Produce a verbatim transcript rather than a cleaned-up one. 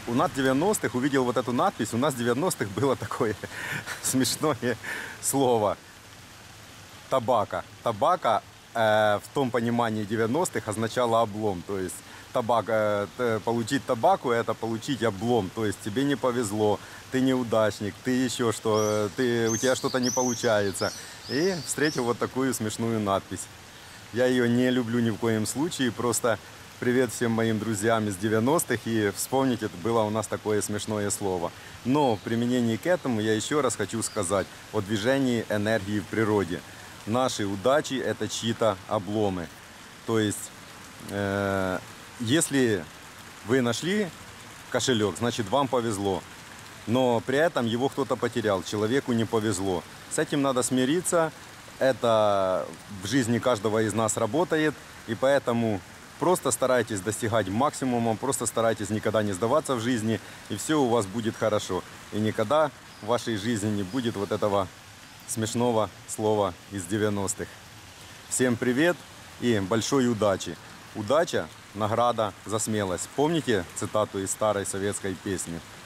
у нас в девяностых увидел вот эту надпись, у нас в девяностых было такое смешное слово табака. Табака э, в том понимании девяностых означало облом, то есть табак, э, получить табаку — это получить облом, то есть тебе не повезло, ты неудачник, ты еще что, ты, у тебя что-то не получается. И встретил вот такую смешную надпись. Я ее не люблю ни в коем случае, просто привет всем моим друзьям из девяностых, и вспомните, это было у нас такое смешное слово. Но в применении к этому я еще раз хочу сказать о движении энергии в природе. Наши удачи — это чьи-то обломы. То есть, э, если вы нашли кошелек, значит вам повезло. Но при этом его кто-то потерял, человеку не повезло. С этим надо смириться. Это в жизни каждого из нас работает. И поэтому просто старайтесь достигать максимума, просто старайтесь никогда не сдаваться в жизни. И все у вас будет хорошо. И никогда в вашей жизни не будет вот этого смешного слова из девяностых. Всем привет и большой удачи. Удача — награда за смелость. Помните цитату из старой советской песни?